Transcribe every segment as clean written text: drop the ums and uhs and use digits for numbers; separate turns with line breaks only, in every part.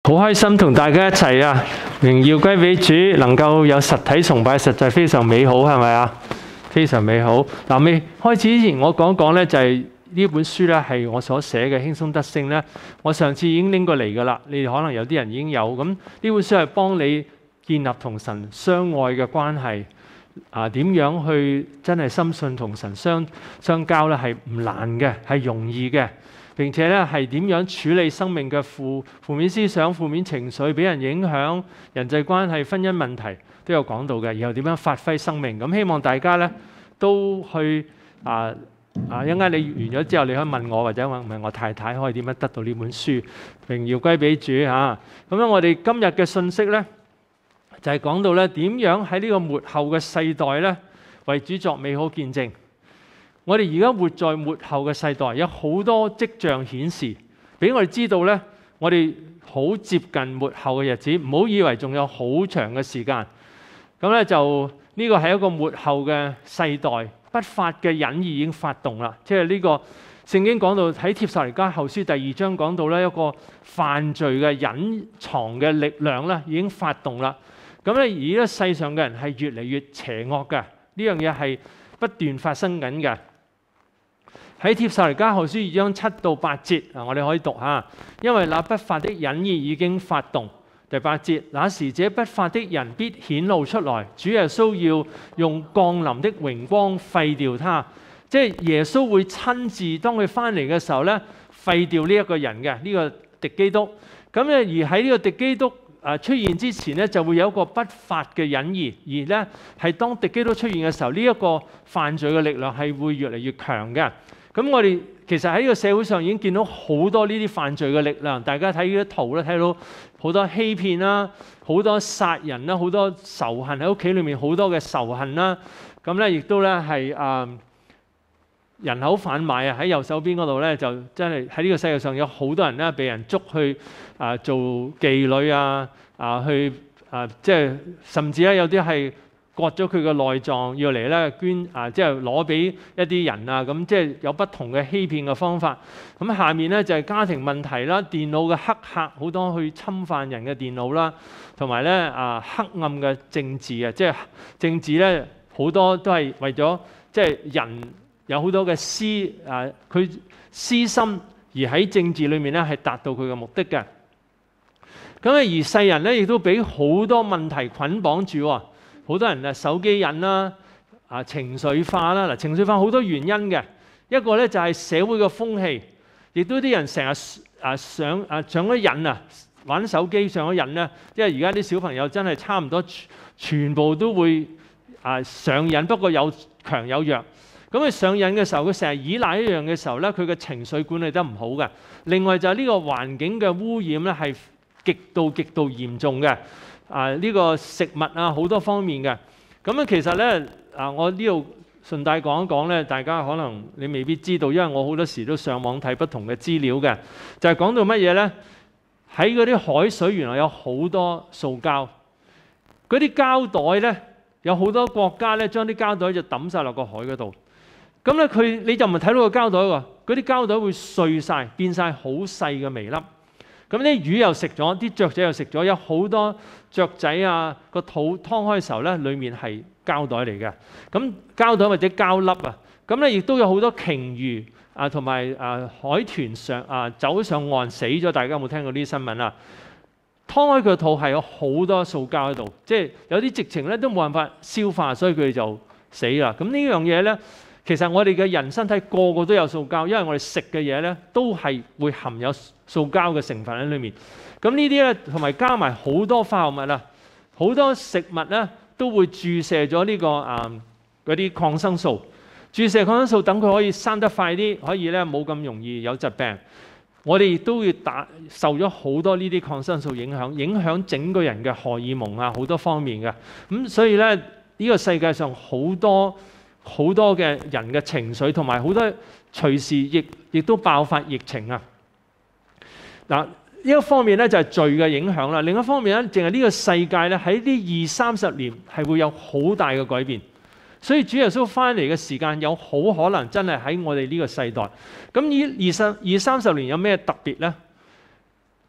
好開心同大家一齊啊！榮耀歸俾主，能夠有實體崇拜，實在非常美好，係咪啊？非常美好。嗱，未開始之前，我講講咧，就係呢本書咧，係我所寫嘅《輕鬆得勝》咧。我上次已經拎過嚟㗎啦，你哋可能有啲人已經有。咁呢本書係幫你建立同神相愛嘅關係啊，點樣去真係深信同神相交咧，係唔難嘅，係容易嘅。並且咧係點樣處理生命嘅負面思想、負面情緒，俾人影響人際關係、婚姻問題都有講到嘅。然後點樣發揮生命？咁希望大家咧都去一陣間你完咗之後，你可以問我或者問我太太，可以點樣得到呢本書？榮耀歸俾主嚇。咁樣我哋今日嘅信息咧就係講到咧點樣喺呢個末後嘅世代咧為主作美好見證。我哋而家活在末後嘅世代，有好多跡象顯示，俾我哋知道咧，我哋好接近末後嘅日子，唔好以為仲有好長嘅時間。咁咧就呢個係一個末後嘅世代，不法嘅隱意已經發動啦。即係呢個聖經講到喺帖撒羅尼迦後書第2章講到咧，一個犯罪嘅隱藏嘅力量咧已經發動啦。咁咧而家世上嘅人係越嚟越邪惡嘅，呢樣嘢係不斷發生緊嘅。喺帖撒羅尼迦後書2章7到8節我哋可以讀下，因為那不法的隱意已經發動。第8節，那時這不法的人必顯露出來，主耶穌要用降臨的榮光廢掉他。即係耶穌會親自當佢翻嚟嘅時候咧，廢掉呢一個人嘅呢個敵基督。咁咧而喺呢個敵基督出現之前咧，就會有一個不法嘅隱意，而咧係當敵基督出現嘅時候，呢一個犯罪嘅力量係會越嚟越強嘅。咁我哋其實喺呢個社會上已經見到好多呢啲犯罪嘅力量，大家睇呢啲圖咧，睇到好多欺騙啦，好多殺人啦，好多仇恨喺屋企裏面，好多嘅仇恨啦。咁咧亦都咧係人口販賣啊，喺右手邊嗰度咧就真係喺呢個世界上有好多人咧被人捉去做妓女即係甚至咧有啲係割咗佢嘅內臟，要嚟咧捐即係攞俾一啲人咁即係有不同嘅欺騙嘅方法。咁下面咧就係家庭問題啦，電腦嘅黑客好多去侵犯人嘅電腦啦，同埋咧黑暗嘅政治即係政治咧好多都係為咗即係人有好多嘅佢私心而喺政治裏面咧係達到佢嘅目的嘅。咁而世人咧亦都俾好多問題捆綁住喎。好多人手機癮啦，情緒化啦。情緒化好多原因嘅，一個咧就係社會嘅風氣，亦都啲人成日上咗癮玩手機上咗癮咧。因為而家啲小朋友真係差唔多全部都會上癮，不過有強有弱。咁佢上癮嘅時候，佢成日依賴一樣嘅時候咧，佢嘅情緒管理得唔好嘅。另外就係呢個環境嘅污染咧係極度嚴重嘅。呢個食物好多方面嘅。咁其實咧我呢度順帶講一講咧，大家可能你未必知道，因為我好多時都上網睇不同嘅資料嘅，就係講到乜嘢咧？喺嗰啲海水原來有好多塑膠，嗰啲膠袋咧有好多國家咧將啲膠袋就抌晒落個海嗰度。咁咧你就唔係睇到個膠袋喎，嗰啲膠袋會碎晒，變晒好細嘅微粒。咁啲魚又食咗，啲雀仔又食咗，有好多雀仔個肚劏開嘅時候咧，裡面係膠袋嚟嘅。咁膠袋或者膠粒咁咧亦都有好多鯨魚同埋海豚走上岸死咗。大家有冇聽過呢啲新聞啊？劏開佢個肚係有好多塑膠喺度，即係有啲直情咧都冇辦法消化，所以佢哋就死啦。咁呢樣嘢咧，其實我哋嘅人身體個個都有塑膠，因為我哋食嘅嘢咧都係會含有塑膠嘅成分喺裏面。咁呢啲咧同埋加埋好多化學物好多食物咧都會注射咗呢個嗰啲抗生素。注射抗生素等佢可以生得快啲，可以咧冇咁容易有疾病。我哋亦都要受咗好多呢啲抗生素影響整個人嘅荷爾蒙好多方面嘅。咁所以咧呢個世界上好多嘅人嘅情緒，同埋好多隨時亦都爆發疫情嗱，呢一方面咧就係罪嘅影響啦。另一方面咧，淨係呢個世界咧喺呢20-30年係會有好大嘅改變。所以主耶穌翻嚟嘅時間有好可能真係喺我哋呢個世代。咁呢20-30年有咩特別咧？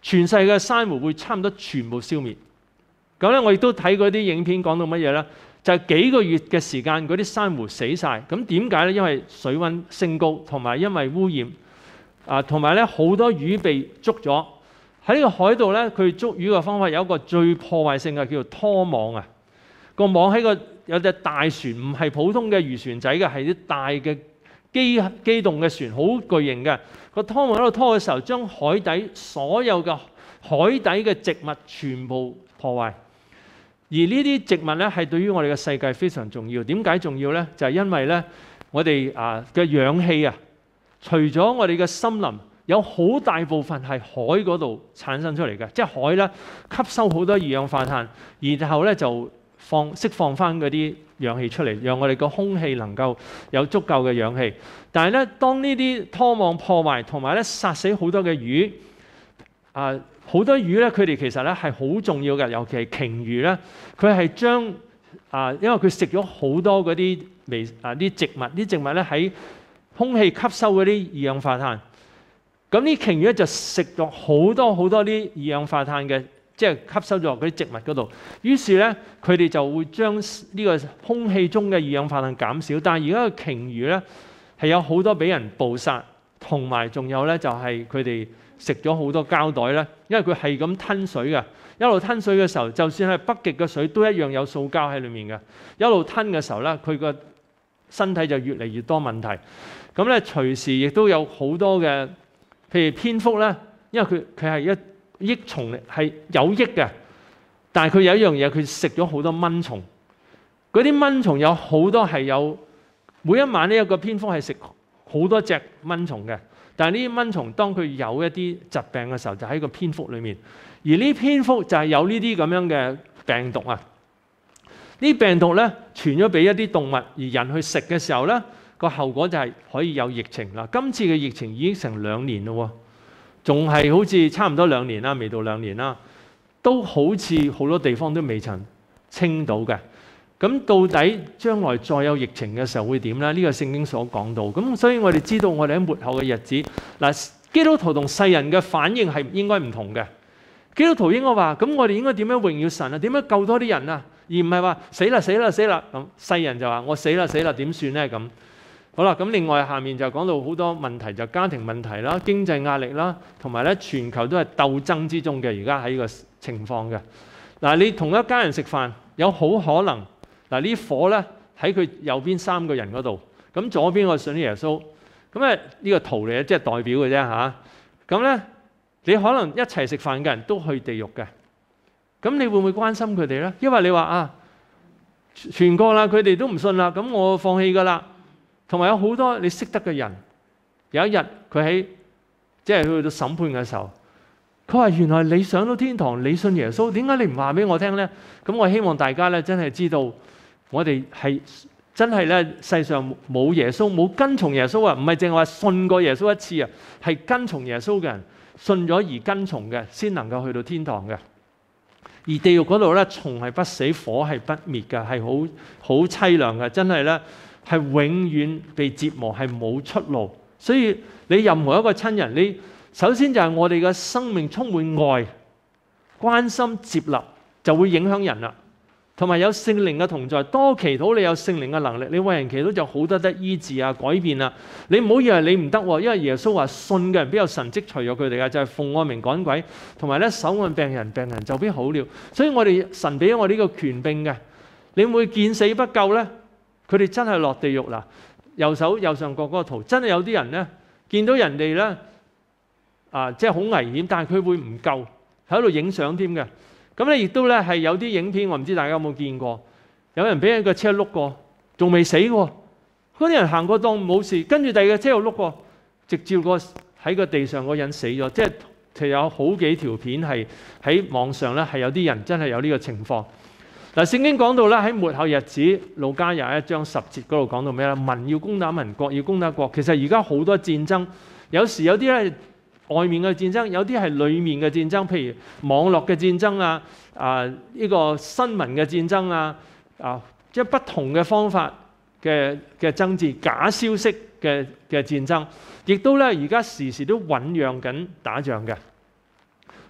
全世界嘅珊瑚會差唔多全部消滅。咁咧，我亦都睇過啲影片講到乜嘢咧？就係幾個月嘅時間，嗰啲珊瑚死晒。咁點解咧？因為水溫升高，同埋因為污染同埋咧好多魚被捉咗喺呢個海度咧。佢捉魚嘅方法有一個最破壞性嘅，叫做拖網啊。個網喺有隻大船，唔係普通嘅漁船仔嘅，係啲大嘅機動嘅船，好巨型嘅。個拖網喺度拖嘅時候，將海底所有嘅海底嘅植物全部破壞。而呢啲植物咧係對於我哋嘅世界非常重要。點解重要咧？就係因為咧我哋嘅氧氣啊，除咗我哋嘅森林，有好大部分係海嗰度產生出嚟嘅，即係海咧吸收好多二氧化碳，然後咧就釋放翻嗰啲氧氣出嚟，讓我哋個空氣能夠有足夠嘅氧氣。但係咧，當呢啲拖網破壞同埋咧殺死好多嘅魚好多魚咧，佢哋其實咧係好重要嘅，尤其係鯨魚咧，佢係將因為佢食咗好多嗰啲啲植物，啲植物咧喺空氣吸收嗰啲二氧化碳，咁啲鯨魚咧就食咗好多好多啲二氧化碳嘅，即係吸收咗嗰啲植物嗰度。於是咧，佢哋就會將呢個空氣中嘅二氧化碳減少。但係而家嘅鯨魚咧係有好多俾人捕殺，同埋仲有咧就係佢哋食咗好多膠袋咧，因為佢係咁吞水嘅，一路吞水嘅時候，就算係北極嘅水都一樣有塑膠喺裡面嘅。一路吞嘅時候咧，佢個身體就越嚟越多問題。咁咧隨時亦都有好多嘅，譬如蝙蝠咧，因為佢係一益蟲嚟，係有益嘅，但係佢有一樣嘢，佢食咗好多蚊蟲。嗰啲蚊蟲有好多係有，每一晚呢一個蝙蝠係食好多隻蚊蟲嘅。但係呢啲蚊蟲當佢有一啲疾病嘅時候，就喺個蝙蝠裏面。而呢蝙蝠就係有呢啲咁樣嘅病毒啊。呢病毒咧傳咗俾一啲動物，而人去食嘅時候咧，個後果就係可以有疫情啦。今次嘅疫情已經成2年咯，仲係好似差唔多2年啦，未到2年啦，都好似好多地方都未曾清到嘅。咁到底將來再有疫情嘅時候會點咧？呢個聖經所講到。咁所以我哋知道我哋喺末後嘅日子，嗱，基督徒同世人嘅反應係應該唔同嘅。基督徒應該話：咁我哋應該點樣榮耀神啊？點樣救多啲人啊？而唔係話死啦死啦死啦咁。世人就話：我死啦死啦點算咧？咁好啦。咁另外下面就講到好多問題，就家庭問題啦、經濟壓力啦，同埋咧全球都係鬥爭之中嘅。而家喺呢個情況嘅嗱，你同一家人食飯，有好可能。嗱，呢火咧喺佢右邊3個人嗰度，咁左邊個信耶穌，咁咧呢個圖嚟嘅，即係代表嘅啫嚇。咁咧你可能一齊食飯嘅人都去地獄嘅，咁你會唔會關心佢哋咧？因為你話全個啦，佢哋都唔信啦，咁我放棄㗎啦。同埋有好多你識得嘅人，有一日佢喺即係去到審判嘅時候，佢話：原來你上到天堂，你信耶穌，點解你唔話俾我聽咧？咁我希望大家咧真係知道。我哋係真係咧，世上冇耶穌，冇跟從耶穌啊！唔係淨係話信過耶穌一次啊，係跟從耶穌嘅人，信咗而跟從嘅，先能夠去到天堂嘅。而地獄嗰度咧，蟲係不死，火係不滅嘅，係好凄涼嘅，真係咧係永遠被折磨，係冇出路。所以你任何一個親人，你首先就係我哋嘅生命充滿愛、關心、接納，就會影響人啦。同埋有聖靈嘅同在，多祈禱你有聖靈嘅能力，你為人祈禱就好得醫治啊、改變啊。你唔好以為你唔得喎，因為耶穌話信嘅人必有神蹟隨咗佢哋嘅，就係奉我名趕鬼，同埋咧手按病人，病人就必好了。所以我哋神俾咗我呢個權柄嘅，你會見死不救咧？佢哋真係落地獄啦！右手右上角嗰個圖，真係有啲人咧見到人哋咧即係好危險，但係佢會唔救，喺度影相添嘅。咁咧，亦都咧係有啲影片，我唔知大家有冇見過，有人俾一個車碌過，仲未死喎。嗰啲人行過當冇事，跟住第二個車又碌過，直接喺個地上嗰人死咗。即係其實有好幾條片係喺網上咧，係有啲人真係有呢個情況。嗱，聖經講到咧喺末後日子，路加21章10節嗰度講到咩咧？民要攻打民，國要攻打國。其實而家好多戰爭，有時有啲咧。外面嘅戰爭，有啲係裡面嘅戰爭，譬如網絡嘅戰爭啊，呢個新聞嘅戰爭啊，即係不同嘅方法嘅爭戰，假消息嘅戰爭，亦都咧而家時時都醖釀緊打仗嘅。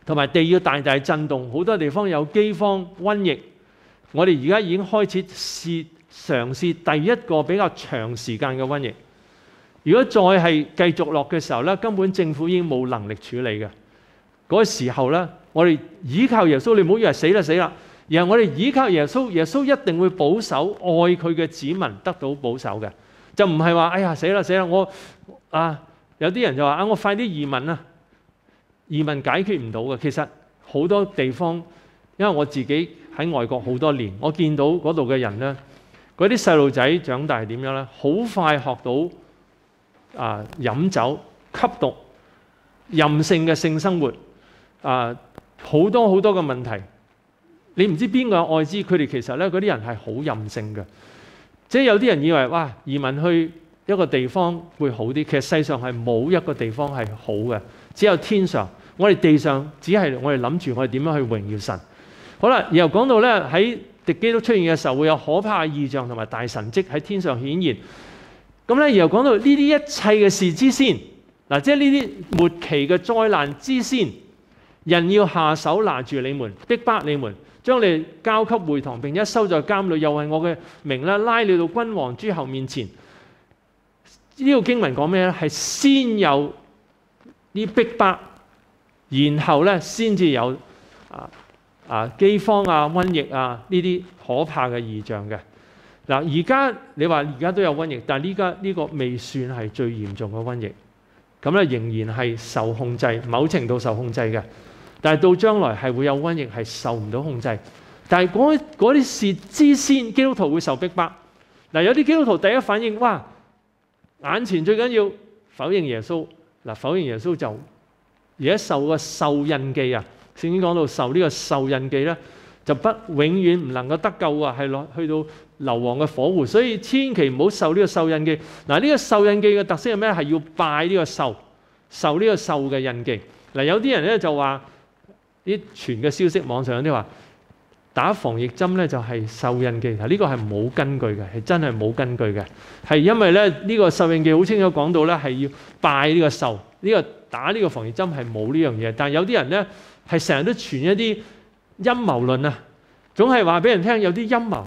同埋地要大大震動，好多地方有饑荒、瘟疫。我哋而家已經開始嘗試第一個比較長時間嘅瘟疫。如果再係繼續落嘅時候咧，根本政府已經冇能力處理嘅。嗰個時候咧，我哋依靠耶穌，你唔好以為死啦死啦，而係我哋依靠耶穌，耶穌一定會保守愛佢嘅子民得到保守嘅，就唔係話哎呀死啦死啦，我有啲人就話我快啲移民啊，移民解決唔到嘅。其實好多地方，因為我自己喺外國好多年，我見到嗰度嘅人咧，嗰啲細路仔長大係點樣咧？好快學到飲酒、吸毒、任性嘅性生活，好多好多嘅問題。你唔知邊個有愛滋，佢哋其實咧嗰啲人係好任性嘅。即係有啲人以為哇，移民去一個地方會好啲，其實世上係冇一個地方係好嘅，只有天上。我哋地上只係我哋諗住我哋點樣去榮耀神。好啦，然後講到咧喺敵基督出現嘅時候，會有可怕嘅異象同埋大神蹟喺天上顯現。咁咧，然後講到呢啲一切嘅事之先，即係呢啲末期嘅災難之先，人要下手拿住你們，逼迫你們，將你交給會堂，並且收在監裏，又為我嘅名咧拉你到君王諸侯面前。呢個經文講咩咧？係先有啲逼迫，然後咧先至有饑荒瘟疫呢啲可怕嘅異象嘅。而家你話而家都有瘟疫，但係依家呢個未算係最嚴重嘅瘟疫，咁咧仍然係受控制，某程度受控制嘅。但係到將來係會有瘟疫係受唔到控制。但係嗰啲事之先，基督徒會受逼迫。有啲基督徒第一反應，哇！眼前最緊要否認耶穌。否認耶穌就而家受個受印記啊！聖經講到受呢個受印記咧，就永遠唔能夠得救啊，係去到硫磺嘅火湖。所以千祈唔好受呢個受印記。呢個受印記嘅特色係咩？係要拜呢個獸，受呢個獸嘅印記。有啲人咧就話啲傳嘅消息，網上有啲話打防疫針咧就係受印記。呢個係冇根據嘅，係真係冇根據嘅。係因為咧呢個受印記好清楚講到咧係要拜呢個獸，呢個打呢個防疫針係冇呢樣嘢。但係有啲人咧係成日都傳一啲陰謀論啊，總係話俾人聽有啲陰謀。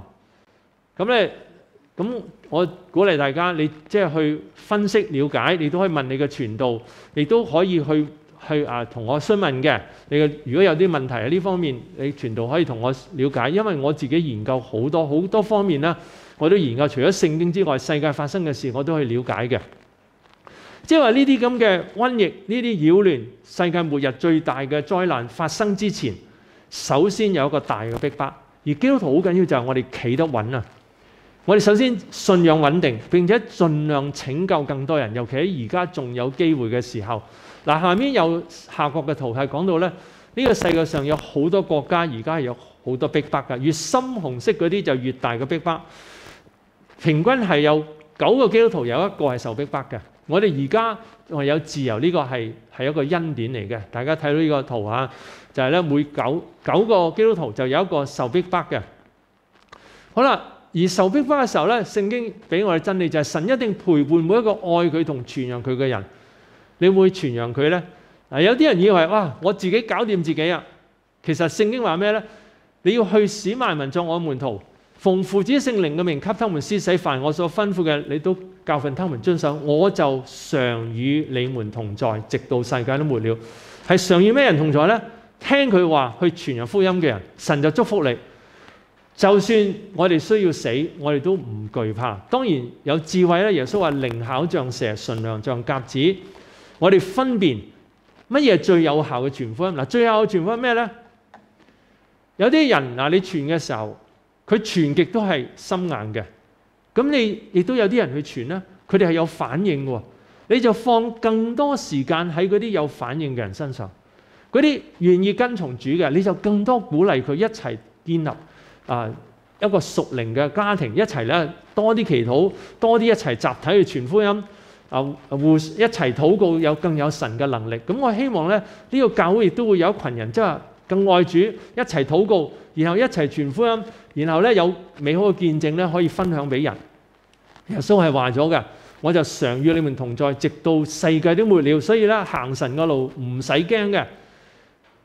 咁我鼓勵大家，你即係去分析了解，你都可以問你嘅傳道，你都可以去同我詢問嘅。如果有啲問題喺呢方面，你傳道可以同我了解，因為我自己研究好多方面啦，我都研究除咗聖經之外，世界發生嘅事我都可以了解嘅。即係話呢啲咁嘅瘟疫，呢啲擾亂，世界末日最大嘅災難發生之前，首先有一個大嘅逼迫。而基督徒好緊要就係我哋企得穩啊！我哋首先信仰穩定，並且盡量拯救更多人，尤其喺而家仲有機會嘅時候。下面有下角嘅圖係講到咧，呢個世界上有好多國家而家係有好多逼迫嘅，越深紅色嗰啲就越大嘅逼迫。平均係有9個基督徒有一個係受逼迫嘅。我哋而家仲係有自由，呢個係一個恩典嚟嘅。大家睇到呢個圖啊，就係咧每九個基督徒就有一個受逼迫嘅。好啦，而受逼迫嘅時候咧，聖經俾我哋真理就係神一定陪伴每一個愛佢同傳揚佢嘅人。你會傳揚佢咧？有啲人以為哇，我自己搞掂自己啊。其實聖經話咩咧？你要去使萬民作我門徒，奉父子聖靈嘅名給他們施洗，凡我所吩咐嘅，你都教訓他們遵守。我就常與你們同在，直到世界都末了。係常與咩人同在咧？聽佢話去傳揚福音嘅人，神就祝福你。就算我哋需要死，我哋都唔懼怕。當然有智慧咧。耶穌話靈巧像蛇，純良像鴿子。我哋分辨乜嘢最有效嘅傳福音。最有效嘅傳福音咩咧？有啲人你傳嘅時候，佢傳極都係心硬嘅。咁你亦都有啲人去傳咧，佢哋係有反應嘅。你就放更多時間喺嗰啲有反應嘅人身上，嗰啲願意跟從主嘅，你就更多鼓勵佢一齊建立一個屬靈嘅家庭，一齊咧多啲祈禱，多啲一齊集體去傳福音。一齊禱告，更有神嘅能力。咁我希望咧，呢個教會亦都會有一群人，即係更愛主，一齊禱告，然後一齊傳福音，然後咧有美好嘅見證咧可以分享俾人。耶穌係話咗嘅，我就常與你們同在，直到世界都末了。所以咧行神嘅路唔使驚嘅。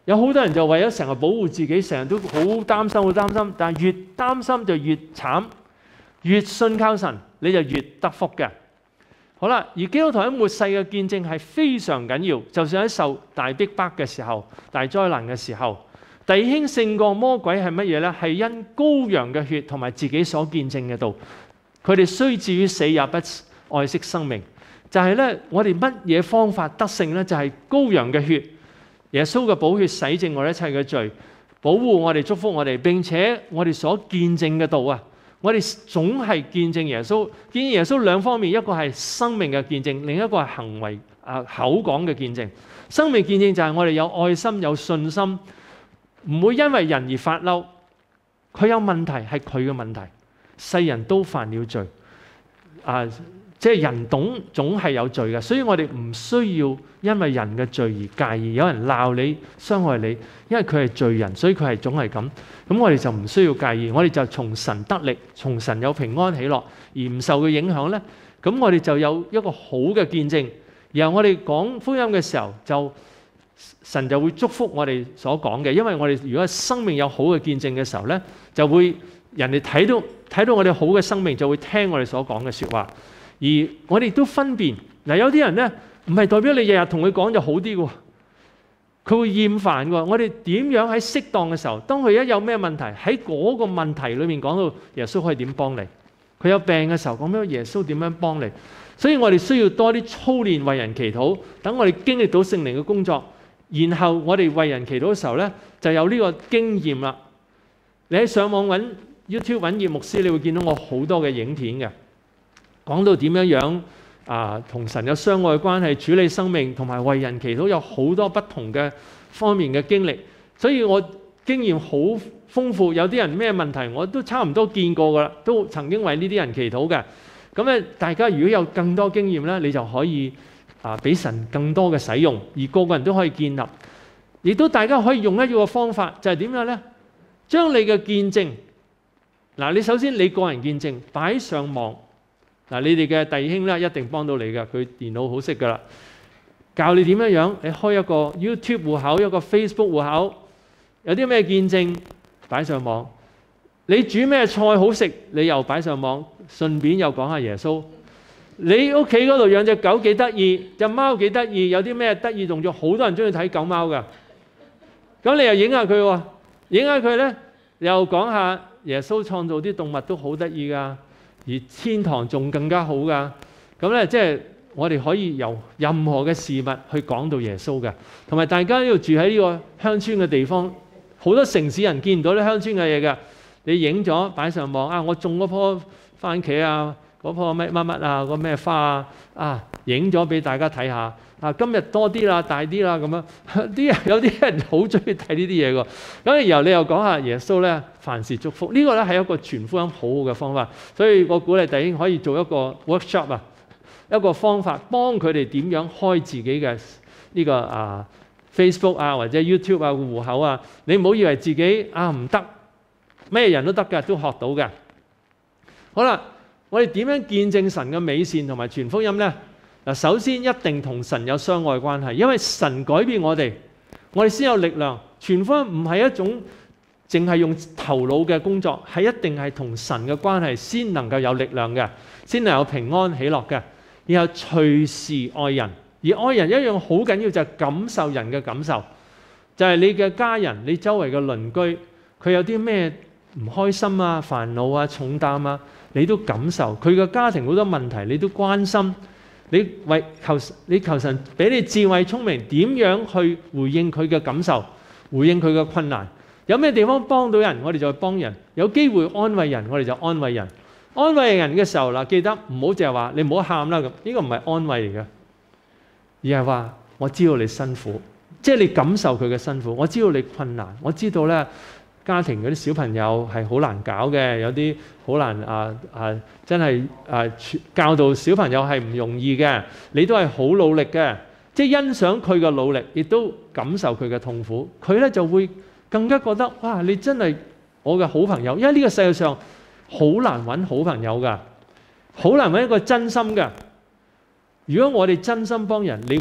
有好多人就為咗成日保護自己，成日都好擔心，好擔心。但係越擔心就越慘，越信靠神你就越得福嘅。好啦，而基督徒喺末世嘅見證係非常緊要，就算喺受大逼迫嘅時候、大災難嘅時候，弟兄勝過魔鬼係乜嘢呢？係因羔羊嘅血同埋自己所見證嘅道。佢哋雖至於死也不愛惜生命。就係咧，我哋乜嘢方法得勝呢？就係羔羊嘅血。耶穌嘅寶血洗淨我哋一切嘅罪，保護我哋，祝福我哋，並且我哋所見證嘅道啊，我哋總係見證耶穌。見證耶穌兩方面，一個係生命嘅見證，另一個係行為口講嘅見證。生命見證就係我哋有愛心、有信心，唔會因為人而發嬲。佢有問題係佢嘅問題，世人都犯了罪即係人總係有罪嘅，所以我哋唔需要因為人嘅罪而介意。有人鬧你、傷害你，因為佢係罪人，所以佢係總係咁。咁我哋就唔需要介意，我哋就從神得力，從神有平安喜樂，而唔受佢影響呢。咁我哋就有一個好嘅見證。然後我哋講福音嘅時候，神就會祝福我哋所講嘅，因為我哋如果生命有好嘅見證嘅時候呢，就會人哋睇到我哋好嘅生命，就會聽我哋所講嘅説話。而我哋都分辨嗱，有啲人咧唔係代表你日日同佢講就好啲嘅，佢會厭煩嘅。我哋點樣喺適當嘅時候，當佢一有咩問題，喺嗰個問題裏面講到耶穌可以點幫你？佢有病嘅時候講到耶穌點樣幫你？所以我哋需要多啲操練為人祈禱，等我哋經歷到聖靈嘅工作，然後我哋為人祈禱嘅時候咧，就有呢個經驗啦。你喺上網揾 YouTube 揾葉牧師，你會見到我好多嘅影片嘅。講到點樣同神有相愛嘅關係，處理生命同埋為人祈禱，有好多不同嘅方面嘅經歷，所以我經驗好豐富。有啲人咩問題我都差唔多見過噶啦，都曾經為呢啲人祈禱嘅。咁咧，大家如果有更多經驗咧，你就可以俾神更多嘅使用，而個個人都可以建立。亦都大家可以用一個方法，就係點樣咧？將你嘅見證你首先你個人見證擺上網。你哋嘅弟兄咧一定幫到你嘅，佢電腦好識噶啦，教你點樣。你開一個 YouTube 戶口，一個 Facebook 戶口，有啲咩見證擺上網。你煮咩菜好食，你又擺上網，順便又講下耶穌。你屋企嗰度養隻狗幾得意，隻貓幾得意，有啲咩得意動作，好多人中意睇狗貓噶。咁你又影下佢喎，影下佢咧，又講下耶穌創造啲動物都好得意噶。而天堂仲更加好㗎，咁咧即係我哋可以由任何嘅事物去講到耶穌嘅，同埋大家呢度住喺呢個鄉村嘅地方，好多城市人見唔到啲鄉村嘅嘢㗎。你影咗擺上網我種嗰棵番茄嗰棵乜乜個咩花影咗俾大家睇下。今日多啲啦，大啲啦咁樣，有啲人好中意睇呢啲嘢㗎。咁然後你又講下耶穌咧，凡事祝福，呢個咧係一個傳福音好好嘅方法。所以我鼓勵弟兄可以做一個 workshop 一個方法，幫佢哋點樣開自己嘅呢個Facebook 或者 YouTube 戶口。你唔好以為自己唔得，咩人都得㗎，都學到嘅。好啦，我哋點樣見證神嘅美善同埋傳福音咧？首先一定同神有相愛關係，因為神改變我哋先有力量。傳福音唔係一種淨係用頭腦嘅工作，係一定係同神嘅關係先能夠有力量嘅，先能夠平安喜樂嘅。然後隨時愛人，而愛人一樣好緊要，就係感受人嘅感受，就係你嘅家人、你周圍嘅鄰居，佢有啲咩唔開心煩惱重擔你都感受。佢嘅家庭好多問題，你都關心。你求神俾你智慧聰明，點樣去回應佢嘅感受，回應佢嘅困難。有咩地方幫到人，我哋就去幫人。有機會安慰人，我哋就安慰人。安慰人嘅時候記得唔好淨係話你唔好喊啦咁，呢個唔係安慰嚟嘅，而係話我知道你辛苦，即係你感受佢嘅辛苦。我知道你困難，我知道咧家庭嗰啲小朋友係好難搞嘅，有啲好難真係教導小朋友係唔容易嘅。你都係好努力嘅，即係欣賞佢嘅努力，亦都感受佢嘅痛苦。佢咧就會更加覺得哇，你真係我嘅好朋友。因為呢個世界上好難揾好朋友㗎，好難揾一個真心㗎。如果我哋真心幫人，你會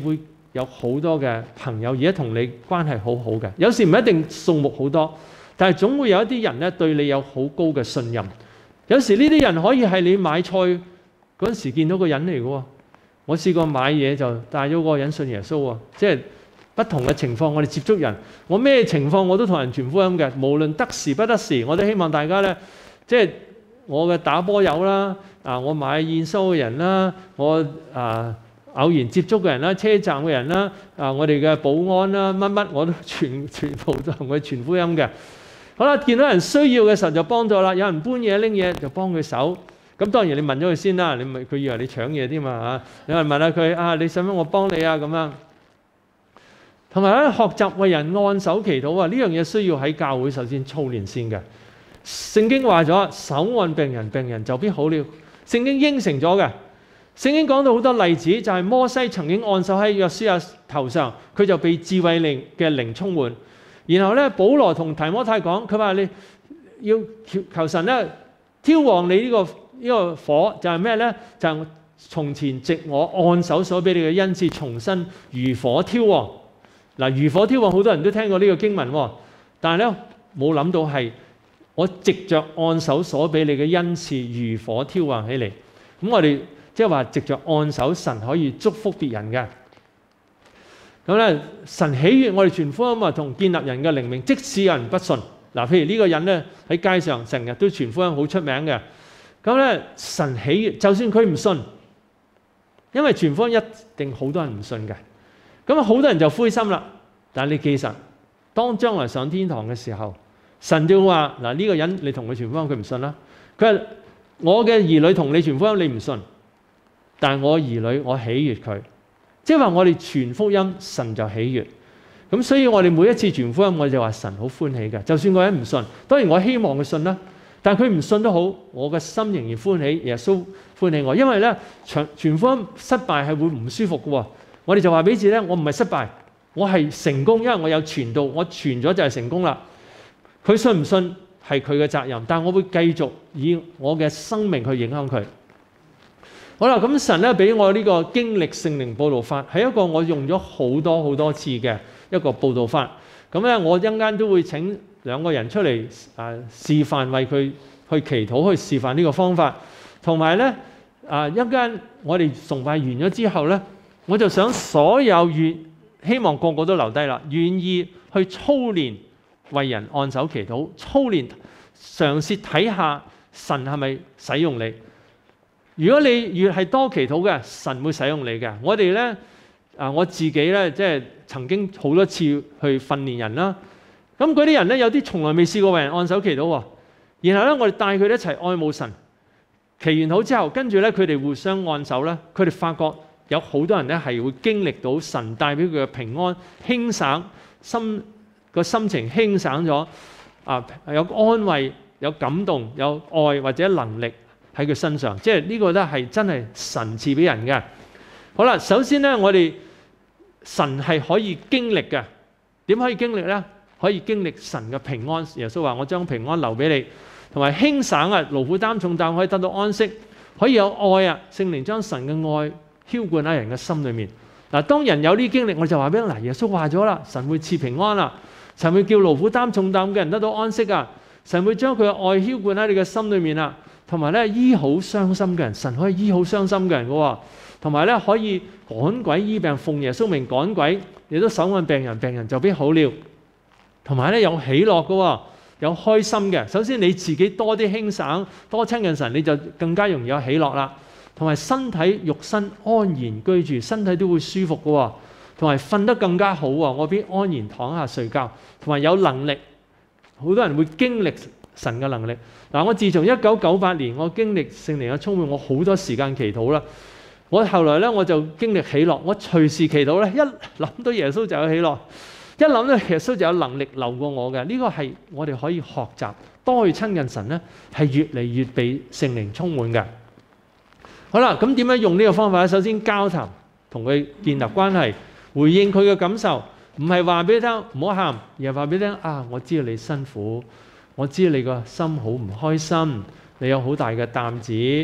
有好多嘅朋友而家同你關係好好嘅，有時唔一定數目好多，但係總會有一啲人咧對你有好高嘅信任。有時呢啲人可以係你買菜嗰陣時見到個人嚟嘅喎。我試過買嘢就帶咗個人信耶穌喎，即係不同嘅情況，我哋接觸人，我咩情況我都同人傳福音嘅，無論得時不得時，我都希望大家咧，即係我嘅打波友啦，我買燕收嘅人啦，我偶然接觸嘅人啦，車站嘅人啦，我哋嘅保安啦，乜乜我都全部都同佢傳福音嘅。好啦，見到人需要嘅時候就幫咗啦，有人搬嘢拎嘢就幫佢手。咁當然你問咗佢先啦，你咪佢以為你搶嘢添嘛嚇？有人問下佢你使唔使我幫你啊咁樣？同埋咧學習為人按手祈禱啊，呢樣嘢需要喺教會首先操練先嘅。聖經話咗手按病人，病人就必好了。聖經應承咗嘅。聖經講到好多例子，就係摩西曾經按手喺約書亞頭上，佢就被智慧嘅靈充滿。然後咧，保羅同提摩太講，佢話你要求神咧挑旺你呢個火，就係咩咧？就係從前藉我按手所俾你嘅恩賜，重新如火挑旺。嗱，如火挑旺好多人都聽過呢個經文喎，但係咧冇諗到係我藉着按手所俾你嘅恩賜，如火挑旺起嚟。咁我哋即係話藉着按手，神可以祝福別人嘅。咁咧，神喜悅我哋傳福音同建立人嘅靈命，即使有人不信。嗱，譬如呢個人咧喺街上成日都傳福音，好出名嘅。咁咧，神喜悅，就算佢唔信，因為傳福音一定好多人唔信嘅。咁啊，好多人就灰心啦。但係你記實，當將來上天堂嘅時候，神就話：嗱，呢個人你同佢傳福音，佢唔信啦。佢話：我嘅兒女同你傳福音，你唔信，但係我兒女我喜悅佢。即係話我哋傳福音，神就喜悅。咁所以我哋每一次傳福音，我就話神好歡喜嘅。就算個人唔信，當然我希望佢信啦。但係佢唔信都好，我嘅心仍然歡喜，耶穌歡喜我。因為咧傳福音失敗係會唔舒服嘅喎。我哋就話俾自己咧，我唔係失敗，我係成功，因為我有傳道，我傳咗就係成功啦。佢信唔信係佢嘅責任，但係我會繼續以我嘅生命去影響佢。好啦，咁神咧俾我呢個經歷聖靈佈道法，係一個我用咗好多次嘅一個佈道法。咁咧，我一陣間都會請2個人出嚟示範，為佢去祈禱，去示範呢個方法。同埋咧一陣間我哋崇拜完咗之後咧，我就想所有希望個個都留低啦，願意去操練為人按手祈禱，操練嘗試睇下神係咪使用你。如果你越係多祈禱嘅，神會使用你嘅。我哋咧我自己咧即係曾經好多次去訓練人啦。咁嗰啲人咧有啲從來未試過為人按手祈禱喎。然後咧我哋帶佢哋一齊愛慕神，祈完禱之後，跟住咧佢哋互相按手咧，佢哋發覺有好多人咧係會經歷到神帶俾佢嘅平安、輕省心情輕省咗有安慰、有感動、有愛或者能力喺佢身上，即係呢個咧係真係神賜俾人嘅。好啦，首先咧我哋神係可以經歷嘅，點可以經歷咧？可以經歷神嘅平安。耶穌話：我將平安留俾你，同埋輕省勞苦擔重擔可以得到安息，可以有愛聖靈將神嘅愛澆灌喺人嘅心裏面。嗱，當人有呢啲經歷，我就話俾你，耶穌話咗啦，神會賜平安啦，神會叫勞苦擔重擔嘅人得到安息啊，神會將佢嘅愛澆灌喺你嘅心裏面啊。同埋咧，醫好傷心嘅人，神可以醫好傷心嘅人嘅喎。同埋咧，可以趕鬼醫病，奉耶穌名趕鬼，亦都手按病人，病人就必好了。同埋咧，有喜樂嘅喎，有開心嘅。首先你自己多啲輕省，多親近神，你就更加容易有喜樂啦。同埋身體肉身安然居住，身體都會舒服嘅喎。同埋瞓得更加好喎，我必安然躺下睡覺。同埋有能力，好多人會經歷神嘅能力。嗱，我自從1998年我經歷聖靈嘅充滿，我好多時間祈禱啦。我後來咧我就經歷喜樂，我隨時祈禱咧，一諗到耶穌就有喜樂，一諗到耶穌就有能力流過我嘅。呢個係我哋可以學習，多去親近神咧，係越嚟越被聖靈充滿嘅。好啦，咁點樣用呢個方法咧？首先交談，同佢建立關係，回應佢嘅感受，唔係話俾你聽唔好喊，而係話俾你聽我知道你辛苦。我知你個心好唔開心，你有好大嘅擔子，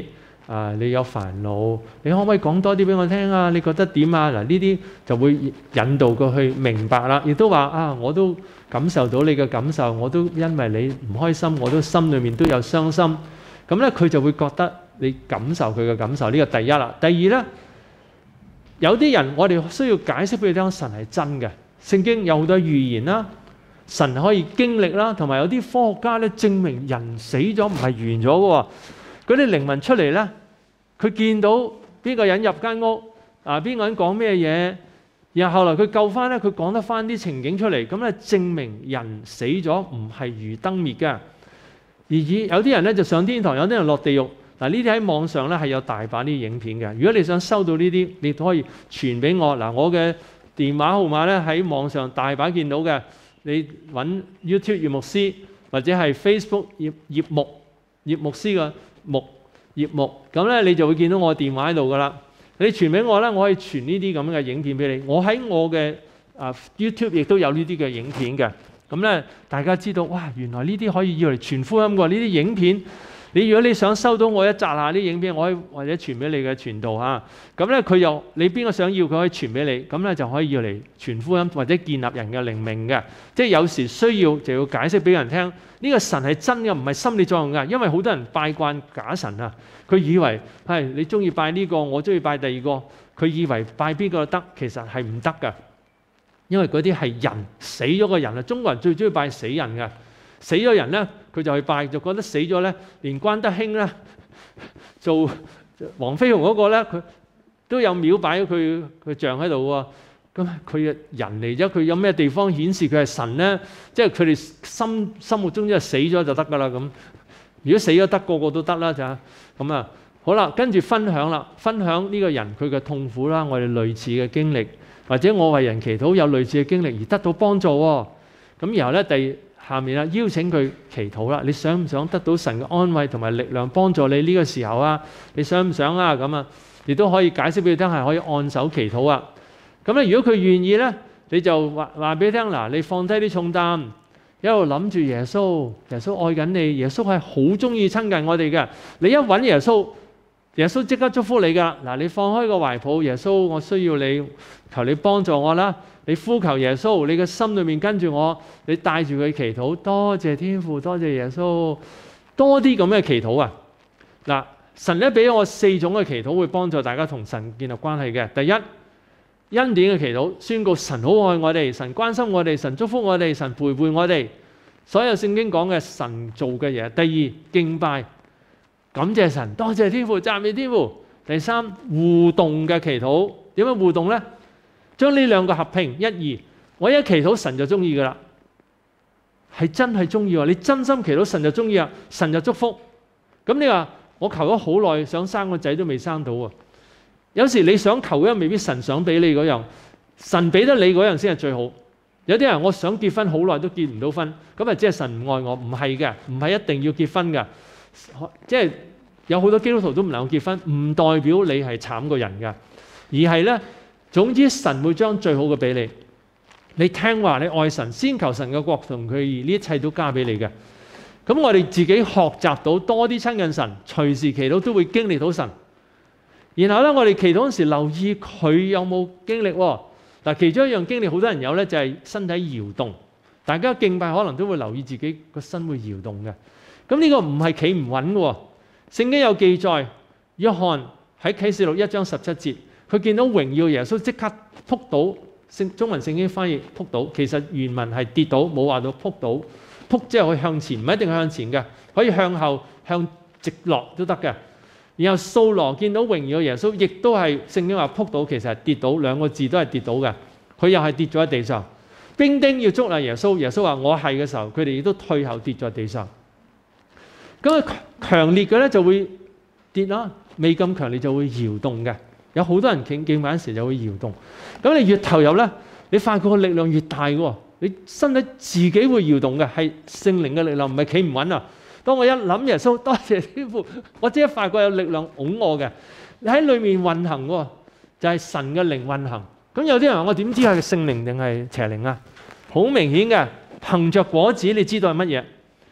你有煩惱，你可唔可以講多啲俾我聽啊？你覺得點啊？嗱，呢啲就會引導佢去明白啦。亦都話我都感受到你嘅感受，我都因為你唔開心，我都心裏面都有傷心。咁咧，佢就會覺得你感受佢嘅感受。呢個第一啦。第二咧，有啲人我哋需要解釋俾佢聽，神係真嘅。聖經有好多預言啦，神可以經歷啦，同埋有啲科學家咧證明人死咗唔係完咗嘅喎。嗰啲靈魂出嚟咧，佢見到邊個人入間屋，邊個人講咩嘢，然後後來佢救翻咧，佢講得翻啲情景出嚟，咁咧證明人死咗唔係如燈滅嘅。而有啲人咧就上天堂，有啲人落地獄。嗱，呢啲喺網上咧係有大把啲影片嘅。如果你想收到呢啲，你都可以傳俾我。嗱，我嘅電話號碼咧喺網上大把見到嘅，你揾 YouTube 葉牧師或者係 Facebook 葉牧師嘅葉牧，咁咧你就會見到我電話喺度噶啦。你傳俾我咧，我可以傳呢啲咁嘅影片俾你。我喺我嘅YouTube 亦都有呢啲嘅影片嘅。咁咧大家知道，哇，原來呢啲可以要嚟傳福音喎。呢啲影片，如果你想收到我一集下啲影片，我可以或者傳俾你嘅傳道嚇。咁咧你邊個想要，佢可以傳俾你。咁咧就可以要嚟傳福音或者建立人嘅靈命嘅。即係有時需要就要解釋俾人聽。呢個神係真嘅，唔係心理作用㗎。因為好多人拜慣假神啊，佢以為係你中意拜呢個，我中意拜第二個。佢以為拜邊個得，其實係唔得㗎。因為嗰啲係人死咗嘅人啊，中國人最中意拜死人㗎。死咗人咧，佢就去拜，就覺得死咗咧，連關德興咧做黃飛鴻嗰個咧，佢都有廟擺咗佢像喺度喎。咁佢嘅人嚟咗，佢有咩地方顯示佢係神咧？即係佢哋心目中即係死咗就得㗎啦。咁如果死咗得，個個都得啦就咁啊。好啦，跟住分享啦，分享呢個人佢嘅痛苦啦，我哋類似嘅經歷，或者我為人祈禱有類似嘅經歷而得到幫助喎。咁然後咧下面啦，邀請佢祈禱啦。你想唔想得到神嘅安慰同埋力量幫助你呢個時候啊？你想唔想啊？咁啊，亦都可以解釋俾佢聽，係可以按手祈禱啊。咁咧，如果佢願意咧，你就話俾佢聽嗱，你放低啲重擔，一路諗住耶穌，耶穌愛緊你，耶穌係好中意親近我哋嘅。你一揾耶穌，耶穌即刻祝福你㗎。嗱，你放開個懷抱，耶穌，我需要你，求你幫助我啦。你呼求耶穌，你嘅心裏面跟住我，你帶住佢祈禱，多謝天父，多謝耶穌，多啲咁嘅祈禱啊！嗱，神咧俾我4種嘅祈禱，會幫助大家同神建立關係嘅。第一，恩典嘅祈禱，宣告神好愛我哋，神關心我哋，神祝福我哋，神陪伴我哋，所有聖經講嘅神做嘅嘢。第二，敬拜，感謝神，多謝天父，讚美天父。第三，互動嘅祈禱，點樣互動咧？將呢兩個合併，一二，我一祈禱神就中意噶啦，係真係中意喎！你真心祈禱神就中意啊，神就祝福。咁你話我求咗好耐，想生個仔都未生到喎。有時你想求嘅未必神想俾你嗰樣，神俾得你嗰樣先係最好。有啲人我想結婚好耐都結唔到婚，咁啊即係神唔愛我，唔係嘅，唔係一定要結婚嘅。即係有好多基督徒都唔能夠結婚，唔代表你係慘過人嘅，而係咧。總之神會將最好嘅俾你，你聽話，你愛神，先求神嘅國同佢義，呢一切都加俾你嘅。咁我哋自己學習到多啲親近神，隨時祈禱都會經歷到神。然後咧，我哋祈禱嗰時留意佢有冇經歷喎。嗱，其中一樣經歷好多人有咧，就係身體搖動。大家敬拜可能都會留意自己個身會搖動嘅。咁呢個唔係企唔穩嘅。聖經有記載，約翰喺啟示錄1章17節。佢見到榮耀耶穌即刻撲倒，中文聖經翻譯撲倒，其實原文係跌倒，冇話到撲倒。撲即係可以向前，唔一定向前嘅，可以向後、向直落都得嘅。然後掃羅見到榮耀耶穌，亦都係聖經話撲倒，其實係跌倒，兩個字都係跌倒嘅。佢又係跌咗喺地上。兵丁要捉拿耶穌，耶穌話我係嘅時候，佢哋亦都退後跌咗喺地上。咁啊強烈嘅咧就會跌啦，未咁強烈就會搖動嘅。有好多人敬拜嗰時就會搖動，咁你越投入咧，你發覺個力量越大喎，你身體自己會搖動嘅，係聖靈嘅力量，唔係企唔穩啊！當我一諗耶穌，多謝天父，我即刻發覺有力量擁我嘅，你喺裏面運行喎，就係神嘅靈運行。咁有啲人話我點知係聖靈定係邪靈啊？好明顯嘅，憑着果子你知道係乜嘢？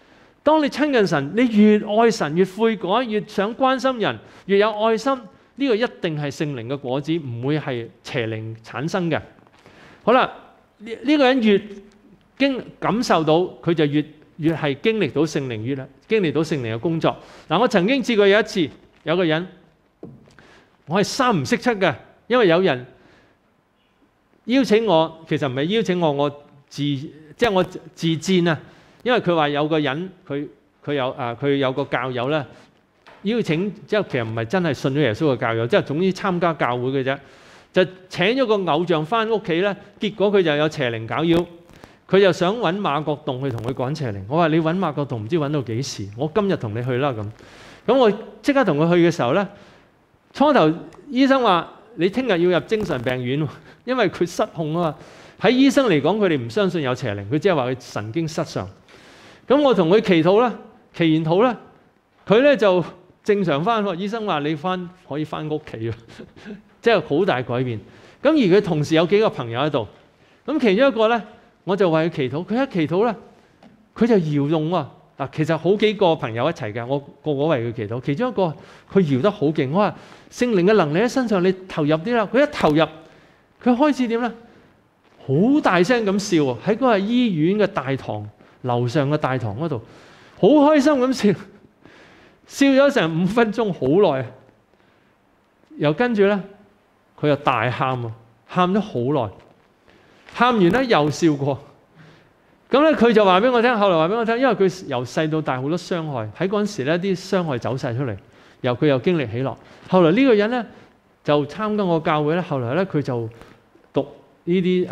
當你親近神，你越愛神，越悔改，越想關心人，越有愛心，呢個一定係聖靈嘅果子，唔會係邪靈產生嘅。好啦，呢個人越感受到，佢就越係經歷到聖靈，越經歷到聖靈嘅工作。嗱，我曾經試過有一次，有個人，我係三唔識七嘅，因為有人邀請我，其實唔係邀請我，我自薦啊。因為佢話有個人，佢有個教友咧邀請，即係其實唔係真係信咗耶穌嘅教友，即係總之參加教會嘅啫，就請咗個偶像翻屋企咧，結果佢就有邪靈搞擾，佢就想揾馬國棟去同佢趕邪靈。我話你揾馬國棟唔知揾到幾時，我今日同你去啦咁。咁我即刻同佢去嘅時候咧，初頭醫生話你聽日要入精神病院，因為佢失控啊嘛。喺醫生嚟講，佢哋唔相信有邪靈，佢只係話佢神經失常。咁我同佢祈禱啦，祈完禱啦，佢咧就正常翻。醫生話你可以翻屋企，即係好大改變。咁而佢同時有幾個朋友喺度，咁其中一個咧，我就為佢祈禱。佢一祈禱咧，佢就搖動喎。嗱，其實好幾個朋友一齊嘅，我個個為佢祈禱。其中一個佢搖得好勁，我話聖靈嘅能力喺身上，你投入啲啦。佢一投入，佢開始點咧？好大聲咁笑喎！喺嗰個醫院嘅大堂樓上嘅大堂嗰度，好開心咁笑，笑咗成5分鐘，好耐。又跟住咧，佢又大喊喎，喊咗好耐。喊完咧又笑過。咁咧佢就話俾我聽，後來話俾我聽，因為佢由細到大好多傷害，喺嗰陣時咧啲傷害走晒出嚟，佢又經歷喜樂。後來呢個人咧就參加我教會咧，後來咧佢就讀呢啲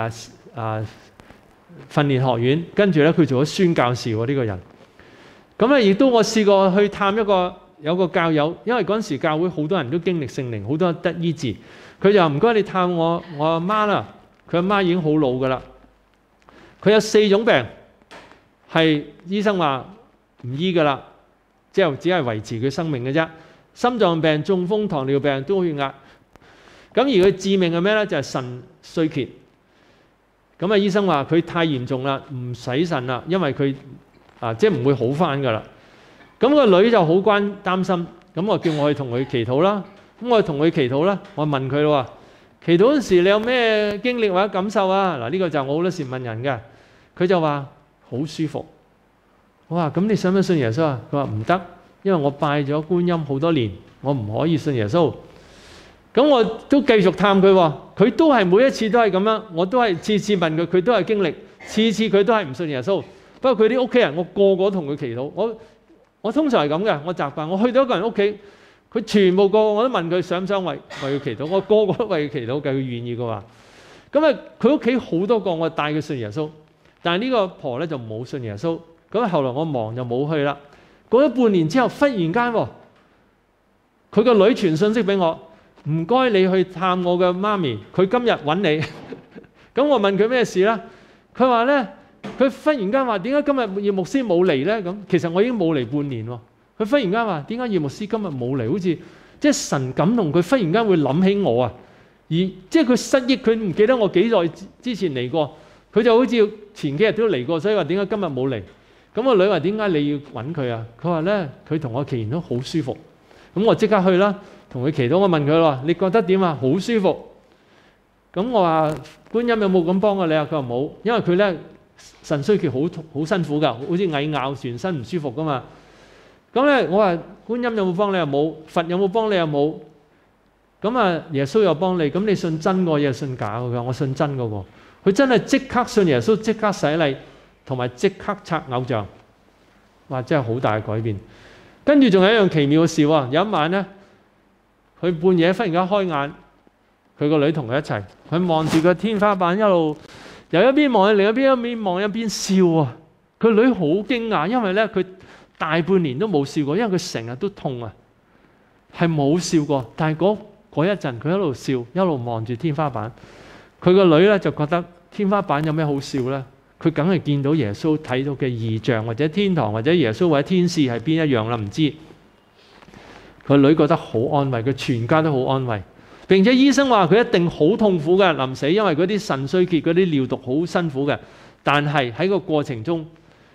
訓練學院，跟住咧佢做咗宣教士喎呢個人。咁咧亦都我試過去探有個教友，因為嗰陣時教會好多人都經歷聖靈，好多人得醫治。佢就話唔該你探我阿媽啦，佢阿媽已經好老噶啦，佢有4種病係醫生話唔醫噶啦，之後只係維持佢生命嘅啫。心臟病、中風、糖尿病、高血壓。咁而佢致命係咩咧？就係腎衰竭。咁啊，醫生話佢太嚴重啦，唔洗腎啦，因為佢即係唔會好翻噶啦。咁個女就好擔心，咁我叫我去同佢祈禱啦。咁我同佢祈禱啦，我問佢咯，祈禱嗰陣時你有咩經歷或者感受啊？嗱，呢個就我好多時問人嘅，佢就話好舒服。我話咁你想唔想信耶穌啊？佢話唔得，因為我拜咗觀音好多年，我唔可以信耶穌。咁我都繼續探佢喎，佢都係每一次都係咁樣，我都係次次問佢，佢都係經歷，次次佢都係唔信耶穌。不過佢啲屋企人，我個個同佢祈禱。我通常係咁嘅，我習慣。我去到一個人屋企，佢全部個個我都問佢想唔想為佢祈禱，我個個都為佢祈禱嘅，佢願意嘅話。咁啊，佢屋企好多個，我帶佢信耶穌，但係呢個婆咧就冇信耶穌。咁後來我忙就冇去啦。過咗半年之後，忽然間喎，佢個女傳信息俾我。唔該，你去探我嘅媽咪，佢今日揾你。咁我問佢咩事啦？佢話咧，佢忽然間話點解今日葉牧師冇嚟咧？咁其實我已經冇嚟半年喎。佢忽然間話點解葉牧師今日冇嚟？好似即係神感動佢，忽然間會諗起我啊！而即係佢失憶，佢唔記得我幾耐之前嚟過，佢就好似前幾日都嚟過，所以話點解今日冇嚟？咁個女話點解你要揾佢啊？佢話咧，佢同我祈完都好舒服。咁我即刻去啦。同佢祈禱，我問佢話：你覺得點啊？好舒服。咁我話觀音有冇咁幫過你啊？佢話冇，因為佢咧腎衰竭好辛苦㗎，好似蟻咬，全身唔舒服㗎嘛。咁咧我話觀音有冇幫你啊？冇。佛有冇幫你啊？冇。咁啊耶穌有幫你，咁你信真個嘢信假個？我信真嗰個。佢真係即刻信耶穌，即刻洗禮，同埋即刻拆偶像。哇！真係好大嘅改變。跟住仲有一樣奇妙嘅事喎，有一晚咧。佢半夜忽然間開眼，佢個女同佢一齊，佢望住個天花板一路由一邊望去另一邊望一邊笑啊！佢女好驚訝，因為咧佢大半年都冇笑過，因為佢成日都痛啊，係冇笑過。但係嗰一陣佢一路笑，一路望住天花板。佢個女咧就覺得天花板有咩好笑咧？佢梗係見到耶穌睇到嘅異象，或者天堂，或者耶穌或者天使係邊一樣啦？唔知。佢女覺得好安慰，佢全家都好安慰。並且醫生話佢一定好痛苦嘅臨死，因為嗰啲腎衰竭、嗰啲尿毒好辛苦嘅。但係喺個過程中，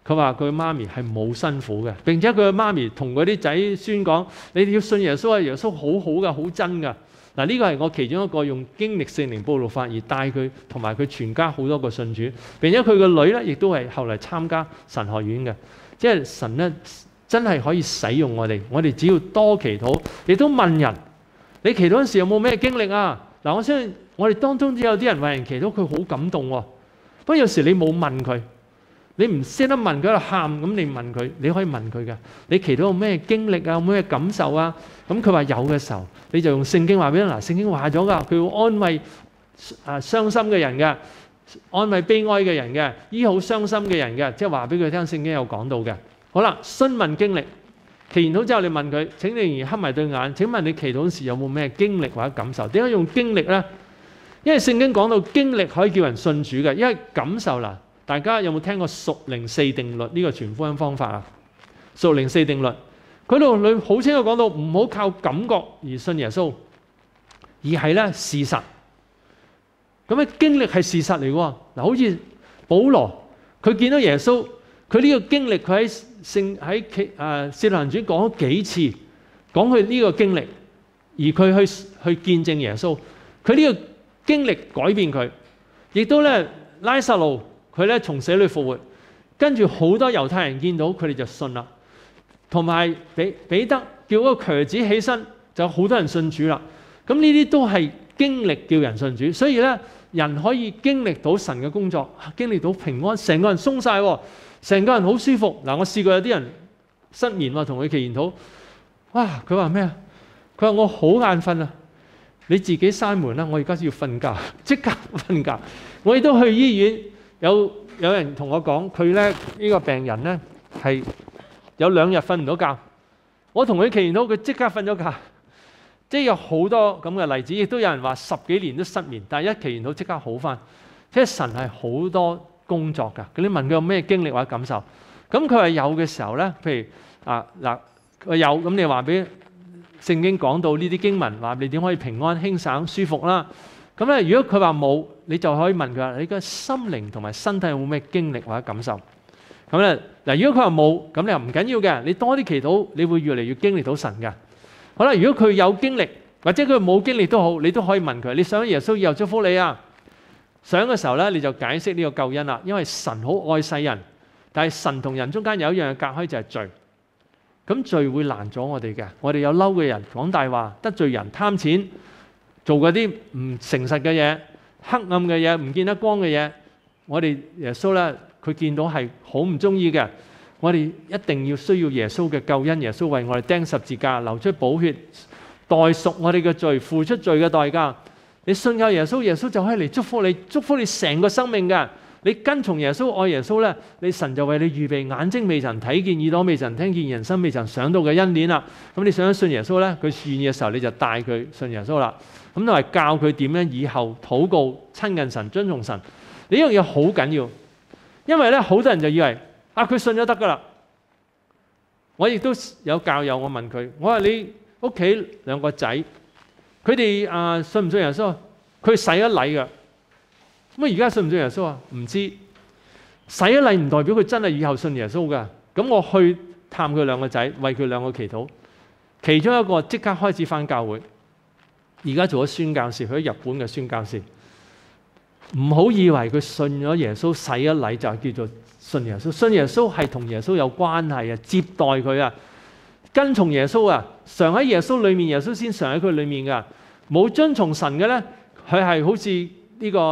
佢話佢媽咪係冇辛苦嘅，並且佢嘅媽咪同嗰啲仔孫講：你哋要信耶穌啊！耶穌好好㗎，好真㗎。嗱，呢個係我其中一個用經歷聖靈報路法而帶佢同埋佢全家好多個信主，並且佢個女咧亦都係後嚟參加神學院嘅。即係神咧真係可以使用我哋只要多祈禱，亦都問人：你祈禱嗰時有冇咩經歷啊？嗱，我相信我哋當中只有啲人為人祈禱，佢好感動喎。不過有時你冇問佢。你唔識得問佢喺度喊，咁你問佢，你可以問佢嘅。你祈禱有咩經歷啊？有咩感受啊？咁佢話有嘅時候，你就用聖經話俾佢。嗱，聖經話咗㗎，佢會安慰傷心嘅人嘅，安慰悲哀嘅人嘅，醫好傷心嘅人嘅，即係話俾佢聽。聖經有講到嘅。好啦，詢問經歷，祈完禱之後你問佢：請你仍然黑埋對眼。請問你祈禱時有冇咩經歷或者感受？點解用經歷咧？因為聖經講到經歷可以叫人信主嘅，因為感受啦。大家有冇聽過屬靈四定律呢個傳福音方法啊？屬靈四定律，佢度裏好清楚講到，唔好靠感覺而信耶穌，而係咧事實。咁咧經歷係事實嚟喎。嗱，好似保羅佢見到耶穌，佢呢個經歷佢喺使徒行傳講咗幾次，講佢呢個經歷，而佢去見證耶穌，佢呢個經歷改變佢，亦都咧拉撒路。佢咧從死裏復活，跟住好多猶太人見到佢哋就信啦，同埋彼得叫嗰個瘸子起身，就好多人信主啦。咁呢啲都係經歷叫人信主，所以咧人可以經歷到神嘅工作，經歷到平安，成個人鬆晒，成個人好舒服。嗱，我試過有啲人失眠喎，同佢祈完禱，哇！佢話咩啊？佢話我好眼瞓啊！你自己閂門啦，我而家要瞓覺，即刻瞓覺。我亦都去醫院。有人同我講，佢咧呢個病人咧係有2日瞓唔到覺。我同佢祈完禱，佢即刻瞓咗覺。即係有好多咁嘅例子，亦都有人話10幾年都失眠，但係一祈完禱即刻好返。即係神係好多工作㗎。你問佢有咩經歷或者感受？咁佢話有嘅時候咧，譬如佢有咁，你話俾聖經講到呢啲經文，話你點可以平安輕省舒服啦？咁咧，如果佢話冇，你就可以問佢話：你嘅心靈同埋身體有冇咩經歷或者感受？咁咧嗱，如果佢話冇，咁你又唔緊要嘅，你多啲祈禱，你會越嚟越經歷到神嘅。好啦，如果佢有經歷或者佢冇經歷都好，你都可以問佢：你想耶穌以後祝福你啊？想嘅時候咧，你就解釋呢個救恩啦。因為神好愛世人，但係神同人中間有一樣嘅隔開就係罪。咁罪會攔咗我哋嘅，我哋有嬲嘅人，講大話，得罪人，貪錢。做嗰啲唔誠實嘅嘢、黑暗嘅嘢、唔見得光嘅嘢，我哋耶穌咧，佢見到係好唔中意嘅。我哋一定要需要耶穌嘅救恩，耶穌為我哋釘十字架，流出寶血，代贖我哋嘅罪，付出罪嘅代價。你信靠耶穌，耶穌就可以嚟祝福你，祝福你成個生命嘅。你跟從耶穌、愛耶穌咧，你神就為你預備眼睛未曾睇見、耳朵未曾聽見、人生未曾想到嘅恩典啦。咁你想信耶穌咧，佢願意嘅時候，你就帶佢信耶穌啦。咁同埋教佢點樣以後禱告、親近神、遵從神。呢樣嘢好緊要，因為咧好多人就以為佢信咗得噶啦。我亦都有教友，我問佢，我話你屋企2個仔，佢哋信唔信耶穌？佢洗咗禮㗎。咁而家信唔信耶穌啊？唔知。洗咗禮唔代表佢真係以後信耶穌㗎。咁我去探佢2個仔，為佢2個祈禱。其中一個即刻開始返教會，而家做咗宣教士，去咗日本嘅宣教士。唔好以為佢信咗耶穌、洗咗禮就係叫做信耶穌。信耶穌係同耶穌有關係啊，接待佢啊，跟從耶穌啊，常喺耶穌裏面，耶穌先常喺佢裏面㗎。冇遵從神嘅咧，佢係好似呢個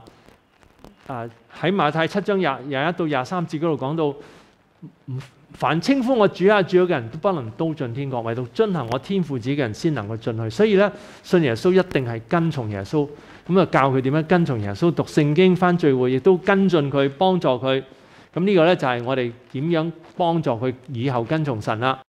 喺馬太7章21到23節嗰度講到，凡稱呼我主啊主嘅人都不能都進天國，唯獨遵行我天父旨嘅人先能夠進去。所以咧，信耶穌一定係跟從耶穌，咁啊教佢點樣跟從耶穌，讀聖經、返聚會，亦都跟進佢，幫助佢。咁呢個咧就係我哋點樣幫助佢以後跟從神啦。